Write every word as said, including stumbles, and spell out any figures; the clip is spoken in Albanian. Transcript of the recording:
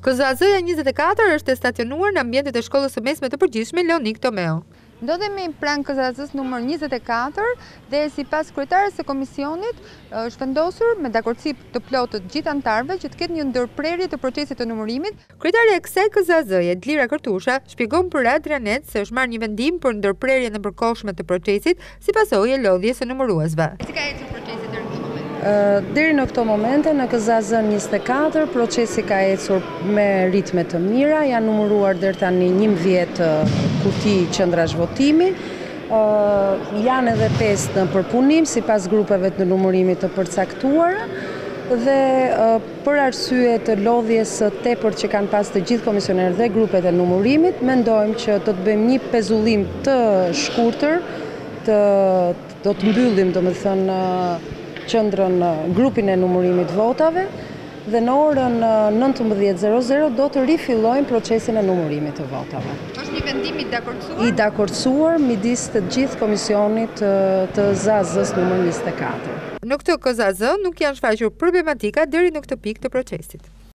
K Z A Z-ja njëzet e katër është stacionuar në ambientet e shkollës së mesme të përgjithshme Leonik Tomeo. Ndodhemi pranë K Z A Z-s numër njëzet e katër dhe sipas kryetares së komisionit është vendosur me dakordsi të plotë të gjithë anëtarëve që të ketë një ndërprerje të procesit të numërimit. Kryetaria e kësaj K Z A Z-je, Dlira Kërtusha, shpjegon për Adranet se është marrë një vendim për ndërprerjen e përkohshme të procesit si pasojë e lodhjes së numëruesve. Si ka ecur procesi deri në këtë moment? Deri në këto momente në K Z A Z njëzet e katër procesi ka ecur me ritme të mira, janë numëruar deri tani njëmbëdhjetë kuti qendrash votimi. Uh, janë edhe pesë në përpunim sipas grupeve të numërimit të përcaktuara dhe uh, për arsye të lodhjes së tepërt që kanë pas të gjithë komisionerët dhe grupet e numërimit, mendojmë që do të bëjmë një pezullim të shkurtër, të do të mbyllim domethënë uh, qendrën uh, grupin e numërimit votave dhe në orën nëntëmbëdhjetë e zero zero do të rifillojmë procesin e numërimit të votave. Është një vendim i dakordsuar? I dakordsuar midis të gjithë komisionit të Z A Z-s numër njëzet e katër. Në këtë K Z A Z nuk janë shfaqur problematika deri në këtë pikë të procesit.